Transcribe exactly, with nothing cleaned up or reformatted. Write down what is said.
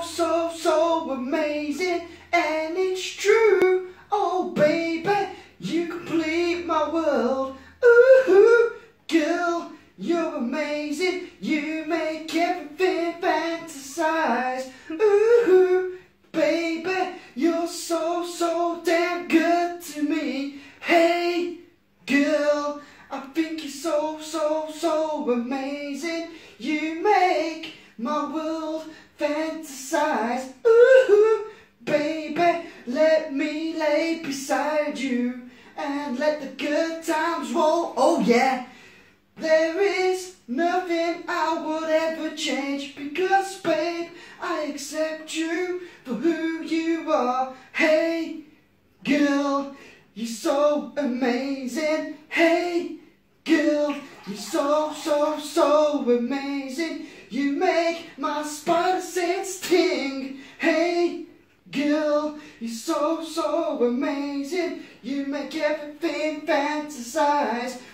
so, so amazing, and it's true. Oh baby, you complete my world. Ooh, girl, you're amazing. You make everything fantasize. Ooh, baby, you're so, so damn good to me. Hey, girl, I think you're so, so, so amazing. You make my world fantasize. Ooh, baby, let me lay beside you and let the good times roll. Oh yeah, there is nothing I would ever change, because babe, I accept you for who you are. Hey, girl, you're so amazing. Hey, girl, you're so, so, so amazing. You make my spider sense sting. Hey, girl, you're so, so amazing. You make everything fantasize.